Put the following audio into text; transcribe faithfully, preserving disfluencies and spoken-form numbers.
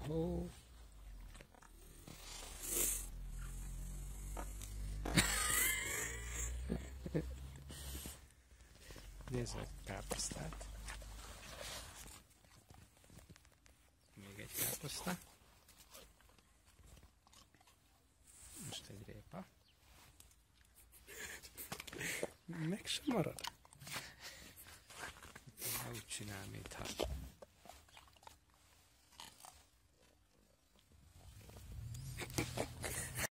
Ó. Nézd meg káposztát. Még egy káposzta. Most egy répa. Meg sem marad. Úgy csinál, mintha